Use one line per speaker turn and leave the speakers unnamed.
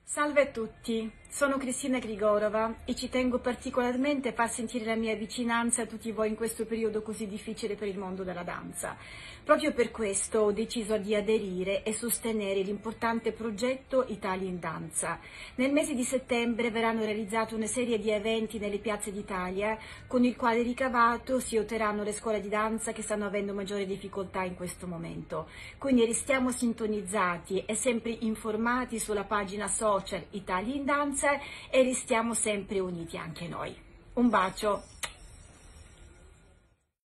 Salve a tutti, sono Cristina Grigorova e ci tengo particolarmente a far sentire la mia vicinanza a tutti voi in questo periodo così difficile per il mondo della danza. Proprio per questo ho deciso di aderire e sostenere l'importante progetto Italia in Danza. Nel mese di settembre verranno realizzate una serie di eventi nelle piazze d'Italia con il quale ricavato si aiuteranno le scuole di danza che stanno avendo maggiore difficoltà in questo momento. Quindi restiamo sintonizzati e sempre informati sulla pagina social Italia in Danza e restiamo sempre uniti anche noi. Un bacio!